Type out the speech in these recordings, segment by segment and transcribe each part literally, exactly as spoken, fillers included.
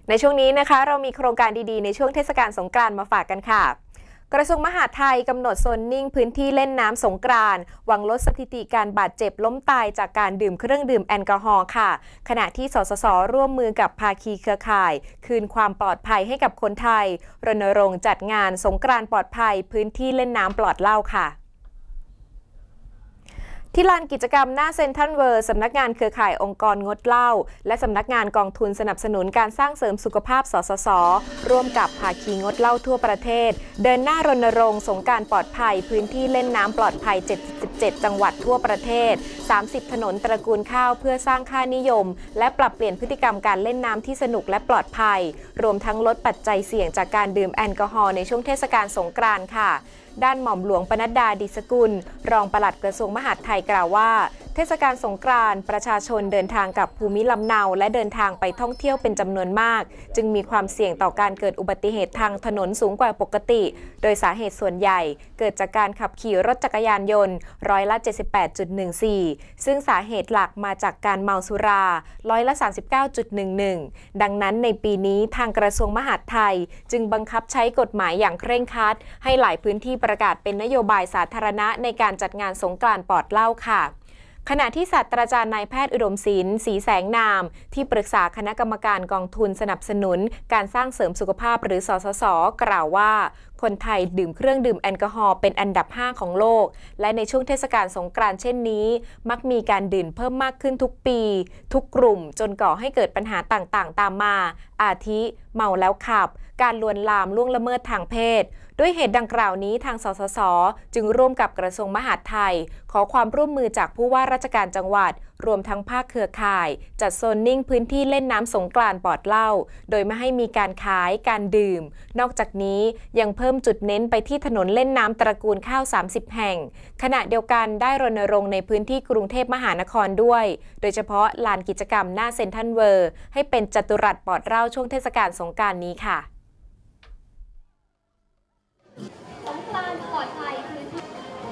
ในช่วงนี้นะคะเรามีโครงการดีๆในช่วงเทศกาลสงกรานต์มาฝากกันค่ะกระทรวงมหาดไทยกำหนดโซนนิ่งพื้นที่เล่นน้ำสงกรานต์หวังลดสถิติการบาดเจ็บล้มตายจากการดื่มเครื่องดื่มแอลกอฮอล์ค่ะขณะที่สสสร่วมมือกับภาคีเครือข่ายคืนความปลอดภัยให้กับคนไทยรณรงค์จัดงานสงกรานต์ปลอดภัยพื้นที่เล่นน้ำปลอดเหล้าค่ะที่ลานกิจกรรมหน้าเซ็นทรัลเวิลด์สำนักงานเครือข่ายองค์กรงดเหล้าและสำนักงานกองทุนสนับสนุนการสร้างเสริมสุขภาพสสสร่วมกับภาคีงดเหล้าทั่วประเทศเดินหน้ารณรงค์สงกรานต์ปลอดภัยพื้นที่เล่นน้ำปลอดภัยเจ็ดสิบเจ็ดจังหวัดทั่วประเทศสามสิบถนนตระกูลข้าวเพื่อสร้างค่านิยมและปรับเปลี่ยนพฤติกรรมการเล่นน้ำที่สนุกและปลอดภัยรวมทั้งลดปัจจัยเสี่ยงจากการดื่มแอลกอฮอล์ในช่วงเทศกาลสงกรานต์ค่ะด้านหม่อมหลวงปนัดดาดิษกุลรองปลัดกระทรวงมหาดไทยกล่าวว่าเทศกาลสงกรานต์ประชาชนเดินทางกับภูมิลำเนาและเดินทางไปท่องเที่ยวเป็นจำนวนมากจึงมีความเสี่ยงต่อการเกิดอุบัติเหตุทางถนนสูงกว่าปกติโดยสาเหตุส่วนใหญ่เกิดจากการขับขี่รถจักรยานยนต์ร้อยละ เจ็ดสิบแปดจุดหนึ่งสี่ ซึ่งสาเหตุหลักมาจากการเมาสุราร้อยละ สามสิบเก้าจุดหนึ่งหนึ่ง ดังนั้นในปีนี้ทางกระทรวงมหาดไทยจึงบังคับใช้กฎหมายอย่างเคร่งครัดให้หลายพื้นที่ประกาศเป็นนโยบายสาธารณะในการจัดงานสงกรานต์ปลอดเหล้าค่ะขณะที่ศาสตราจารย์นายแพทย์อุดมศิลป์ศรีแสงนามที่ปรึกษาคณะกรรมการกองทุนสนับสนุนการสร้างเสริมสุขภาพหรือสสสกล่าวว่าคนไทยดื่มเครื่องดื่มแอลกอฮอล์เป็นอันดับห้าของโลกและในช่วงเทศกาลสงกรานต์เช่นนี้มักมีการดื่มเพิ่มมากขึ้นทุกปีทุกกลุ่มจนก่อให้เกิดปัญหาต่างๆตามมาอาทิเมาแล้วขับการลวนลามล่วงละเมิดทางเพศด้วยเหตุดังกล่าวนี้ทางสสสจึงร่วมกับกระทรวงมหาดไทยขอความร่วมมือจากผู้ว่าราชการจังหวัดรวมทั้งภาคเครือข่ายจัดโซนนิ่งพื้นที่เล่นน้ำสงกรานต์ปลอดเหล้าโดยไม่ให้มีการขายการดื่มนอกจากนี้ยังเพิ่มจุดเน้นไปที่ถนนเล่นน้ำตระกูลข้าวสามสิบแห่งขณะเดียวกันได้รณรงค์ในพื้นที่กรุงเทพมหานครด้วยโดยเฉพาะลานกิจกรรมหน้าเซ็นทรัลเวิลด์ให้เป็นจัตุรัสปลอดเหล้าช่วงเทศกาลสงกรานต์นี้ค่ะสงกรานต์ปลอดภัยพื้นที่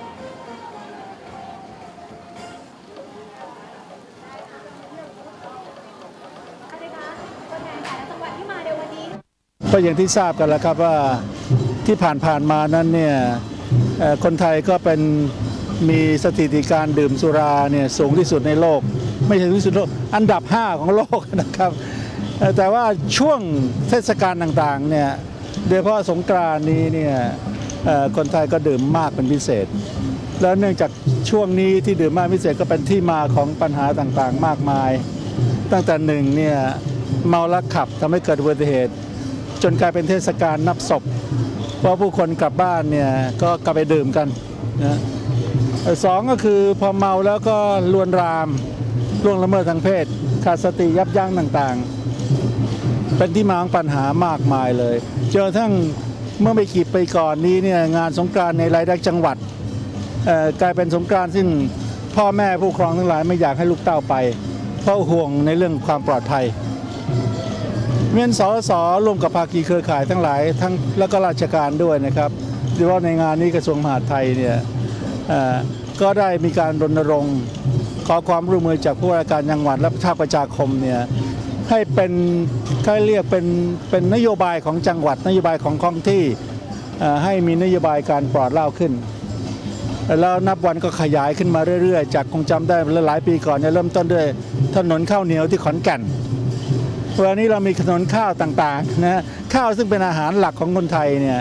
อะไรคะตัวแทนแต่ละจังหวัดที่มาในวันนี้ก็อย่างที่ทราบกันแล้วครับว่าที่ผ่านๆมานั้นเนี่ยคนไทยก็เป็นมีสถิติการดื่มสุราเนี่ยสูงที่สุดในโลกไม่ใช่ที่สุดโลกอันดับห้าของโลกนะครับแต่ว่าช่วงเทศกาลต่างๆเนี่ยโดยเฉพาะสงกรานต์นี้เนี่ยคนไทยก็ดื่มมากเป็นพิเศษแล้วเนื่องจากช่วงนี้ที่ดื่มมากพิเศษก็เป็นที่มาของปัญหาต่างๆมากมายตั้งแต่หนึ่งเนี่ยเมาแล้วขับทำให้เกิดอุบัติเหตุจนกลายเป็นเทศกาลนับศพเพราะผู้คนกลับบ้านเนี่ยก็กลับไปดื่มกันนะสองก็คือพอเมาแล้วก็ลวนลามล่วงละเมิดทางเพศขาดสติยับยั้งต่างๆเป็นที่มาของปัญหามากมายเลยจนกระทั่งเมื่อไม่กี่ปีก่อนนี้เนี่ยงานสงกรานต์ในหลายจังหวัดกลายเป็นสงกรานต์ซึ่งพ่อแม่ผู้ปกครองทั้งหลายไม่อยากให้ลูกเต้าไปเพราะห่วงในเรื่องความปลอดภัยเมียนสสร่วมกับภาคีเครือข่ายทั้งหลายทั้งแล้วก็ราชการด้วยนะครับโดยเฉพาะในงานนี้กระทรวงมหาดไทยเนี่ยก็ได้มีการรณรงค์ขอความร่วมมือจากผู้ว่าราชการจังหวัดและภาคประชาคมเนี่ยให้เป็นเขาเรียกเป็นเป็นนโยบายของจังหวัดนโยบายของท้องที่ให้มีนโยบายการปลอดเหล้าขึ้นแล้วนับวันก็ขยายขึ้นมาเรื่อยๆจากคงจำได้หลายปีก่อนเนี่ยเริ่มต้นด้วยถนนข้าวเหนียวที่ขอนแก่นวันนี้เรามีถนนข้าวต่างๆนะข้าวซึ่งเป็นอาหารหลักของคนไทยเนี่ย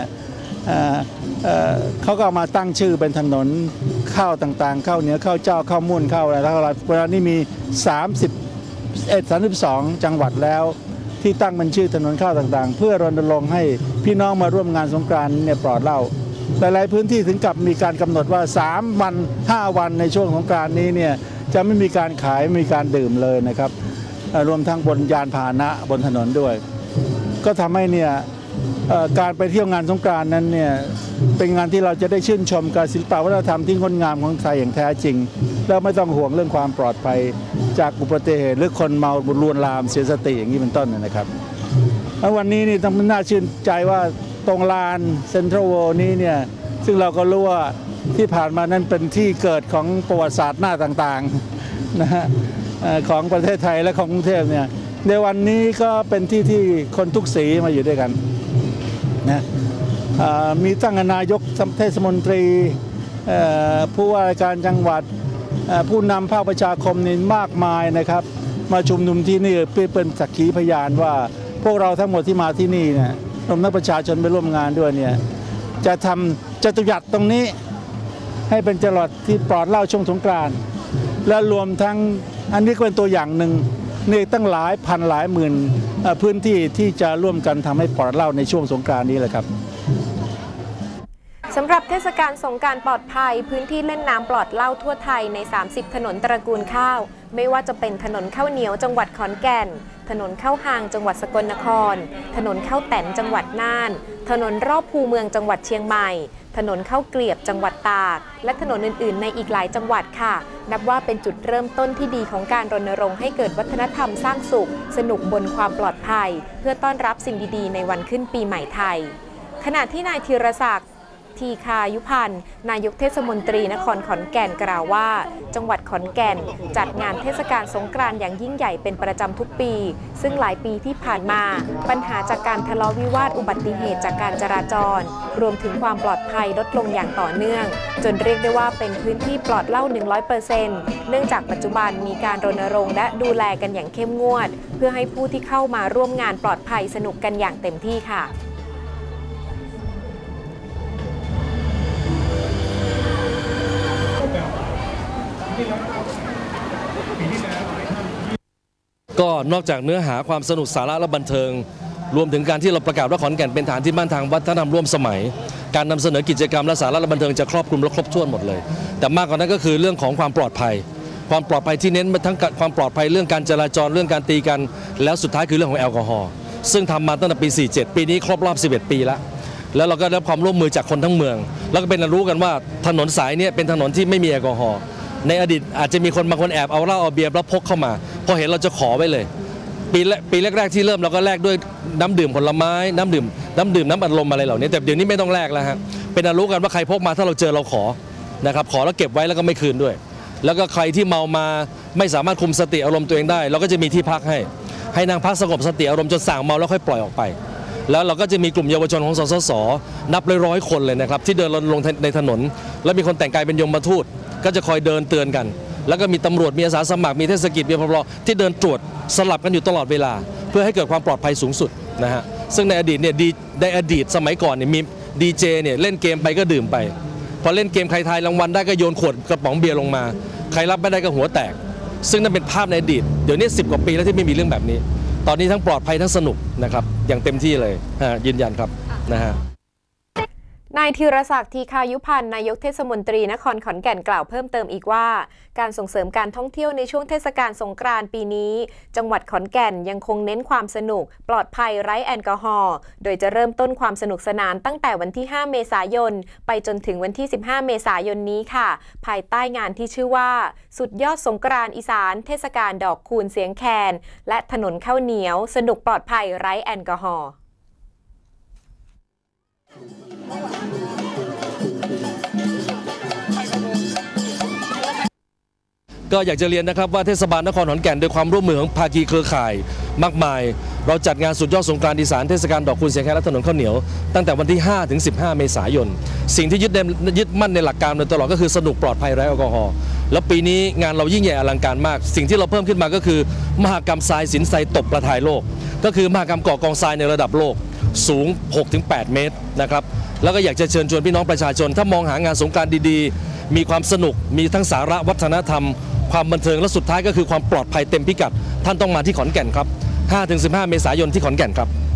เขาก็เอามาตั้งชื่อเป็นถนนข้าวต่างๆข้าวเหนียวข้าวเจ้าข้าวมุ่นข้าวอะไรทั้งหลายเวลานี้มีสามสิบเอ็ด สามสิบสองจังหวัดแล้วที่ตั้งเป็นชื่อถนนข้าวต่างๆเพื่อรณรงค์ให้พี่น้องมาร่วมงานสงกรานต์เนี่ยปลอดเหล้าหลายๆพื้นที่ถึงกับมีการกำหนดว่าสามวันห้าวันในช่วงสงกรานต์นี้เนี่ยจะไม่มีการขายไม่มีการดื่มเลยนะครับรวมทั้งบนยานพาหนะบนถนนด้วยก็ทำให้เนี่ยการไปเที่ยวงานสงกรานต์นั้นเนี่ยเป็นงานที่เราจะได้ชื่นชมการศิลปวัฒนธรรมที่งดงามของไทยอย่างแท้จริงแล้วไม่ต้องห่วงเรื่องความปลอดภัยจากอุบัติเหตุหรือคนเมาลวนลามเสียสติอย่างนี้เป็นต้นนะครับแล้ววันนี้นี่ต้องน่าชื่นใจว่าตรงลานเซ็นทรัลเวิลด์นี้เนี่ยซึ่งเราก็รู้ว่าที่ผ่านมานั้นเป็นที่เกิดของประวัติศาสตร์หน้าต่างๆนะฮะของประเทศไทยและของกรุงเทพเนี่ยในวันนี้ก็เป็นที่ที่คนทุกสีมาอยู่ด้วยกันนะมีตั้งนายกเทศมนตรีผู้ว่าราชการจังหวัดผู้นำภาคประชาคมนี่มากมายนะครับมาชุมนุมที่นี่เพื่อเป็นสักขีพยานว่าพวกเราทั้งหมดที่มาที่นี่เนี่ยรวมทั้งประชาชนไปร่วมงานด้วยเนี่ยจะทำจตุรัสตรงนี้ให้เป็นจตุรัสที่ปลอดเหล้าช่วงสงกรานต์และรวมทั้งอันนี้ก็เป็นตัวอย่างหนึ่งนี่ตั้งหลายพันหลายหมื่นพื้นที่ที่จะร่วมกันทำให้ปลอดเหล้าในช่วงสงกรานต์นี้แหละครับสำหรับเทศกาลสงกรานต์ปลอดภัยพื้นที่เล่นน้ำปลอดเหล้าทั่วไทยในสามสิบถนนตระกูลข้าวไม่ว่าจะเป็นถนนข้าวเหนียวจังหวัดขอนแก่นถนนข้าวหางจังหวัดสกลนครถนนข้าวแตนจังหวัดน่านถนนรอบภูเมืองจังหวัดเชียงใหม่ถนนข้าวเกลียบจังหวัดตากและถนนอื่นๆในอีกหลายจังหวัดค่ะนับว่าเป็นจุดเริ่มต้นที่ดีของการรณรงค์ให้เกิดวัฒนธรรมสร้างสุขสนุกบนความปลอดภัยเพื่อต้อนรับสิ่งดีๆในวันขึ้นปีใหม่ไทยขณะที่นายธีรศักดิ์ทีคายุพันธ์นายกเทศมนตรีนครขอนแก่นกล่าวว่าจังหวัดขอนแก่นจัดงานเทศกาลสงกรานต์อย่างยิ่งใหญ่เป็นประจำทุกปีซึ่งหลายปีที่ผ่านมาปัญหาจากการทะเลาะวิวาทอุบัติเหตุจากการจราจรรวมถึงความปลอดภัยลดลงอย่างต่อเนื่องจนเรียกได้ว่าเป็นพื้นที่ปลอดเหล้า หนึ่งร้อยเปอร์เซ็นต์ เนื่องจากปัจจุบันมีการรณรงค์และดูแลกันอย่างเข้มงวดเพื่อให้ผู้ที่เข้ามาร่วมงานปลอดภัยสนุกกันอย่างเต็มที่ค่ะก็นอกจากเนื้อหาความสนุกสาระและบันเทิงรวมถึงการที่เราประกาศว่าขอนแก่นเป็นฐานที่มั่นทางวัฒนธรรมร่วมสมัยการนำเสนอกิจกรรมและสาระและบันเทิงจะครอบคลุมและครบถ้วนหมดเลยแต่มากกว่านั้นก็คือเรื่องของความปลอดภัยความปลอดภัยที่เน้นทั้งความปลอดภัยเรื่องการจราจรเรื่องการตีกันแล้วสุดท้ายคือเรื่องของแอลกอฮอล์ซึ่งทำมาตั้งแต่ปีสี่สิบเจ็ดปีนี้ครบรอบสิบเอ็ดปีแล้วแล้วเราก็ได้รับความร่วมมือจากคนทั้งเมืองแล้วก็เป็นรู้กันว่าถนนสายนี้เป็นถนนที่ไม่มีแอลกอฮอล์ในอดีตอาจจะมีคนบางคนแอบเอาเหล้าเอาเบียร์แล้วพกเข้ามาพอเห็นเราจะขอไว้เลยปีปีแรกๆที่เริ่มเราก็แลกด้วยน้ำดื่มผลไม้น้ำดื่มน้ำดื่มน้ำอัดลมอะไรเหล่านี้แต่เดี๋ยวนี้ไม่ต้องแลกแล้วฮะเป็นอรู้กันว่าใครพกมาถ้าเราเจอเราขอนะครับขอแล้วเก็บไว้แล้วก็ไม่คืนด้วยแล้วก็ใครที่เมามาไม่สามารถคุมสติอารมณ์ตัวเองได้เราก็จะมีที่พักให้ให้นั่งพักสงบสติอารมณ์จนส่างเมาแล้วค่อยปล่อยออกไปแล้วเราก็จะมีกลุ่มเยาวชนของสสสนับร้อยๆคนเลยนะครับที่เดินลงในถนนแล้วมีคนแต่งกายเป็นยมทูตก็จะคอยเดินเตือนกันแล้วก็มีตำรวจมีอาสาสมัครมีเทศกิจมีพลที่เดินตรวจสลับกันอยู่ตลอดเวลาเพื่อให้เกิดความปลอดภัยสูงสุดนะฮะซึ่งในอดีตเนี่ยดีในอดีตสมัยก่อนเนี่ยมีดีเจเนี่ยเล่นเกมไปก็ดื่มไปพอเล่นเกมใครทายรางวัลได้ก็โยนขวดกระป๋องเบียร์ลงมาใครรับไม่ได้ก็หัวแตกซึ่งนั่นเป็นภาพในอดีตเดี๋ยวนี้สิบกว่าปีแล้วที่ไม่มีเรื่องแบบนี้ตอนนี้ทั้งปลอดภัยทั้งสนุกนะครับอย่างเต็มที่เลยยืนยันครับนะฮะนายธีรศักดิ์ทีคายุพันธ์นายกเทศมนตรีนครขอนแก่นกล่าวเพิ่มเติมอีกว่าการส่งเสริมการท่องเที่ยวในช่วงเทศกาลสงกรานต์ปีนี้จังหวัดขอนแก่นยังคงเน้นความสนุกปลอดภัยไร้แอลกอฮอล์โดยจะเริ่มต้นความสนุกสนานตั้งแต่วันที่ห้าเมษายนไปจนถึงวันที่สิบห้าเมษายนนี้ค่ะภายใต้งานที่ชื่อว่าสุดยอดสงกรานต์อีสานเทศกาลดอกคูณเสียงแคนและถนนข้าวเหนียวสนุกปลอดภัยไร้แอลกอฮอล์ก็อยากจะเรียนนะครับว่าเทศบาลนครขอนแก่นโดยความร่วมมือของภาคีเครือข่ายมากมายเราจัดงานสุดยอดสงกรานต์อีสานเทศกาลดอกคูณเสียงแคนและถนนข้าวเหนียวตั้งแต่วันที่ห้าถึงสิบห้าเมษายนสิ่งที่ยึดยึดมั่นในหลักการโดยตลอดก็คือสนุกปลอดภัยไร้แอลกอฮอล์แล้วปีนี้งานเรายิ่งใหญ่อลังการมากสิ่งที่เราเพิ่มขึ้นมาก็คือมหกรรมทรายสินทรายตบประทายโลกก็คือมหกรรมก่อกองทรายในระดับโลกสูง หกถึงแปด เมตรนะครับแล้วก็อยากจะเชิญชวนพี่น้องประชาชนถ้ามองหางานสงกรานต์ดีๆมีความสนุกมีทั้งสาระวัฒนธรรมความบันเทิงและสุดท้ายก็คือความปลอดภัยเต็มพิกัดท่านต้องมาที่ขอนแก่นครับ ห้าถึงสิบห้า เมษายนที่ขอนแก่นครับ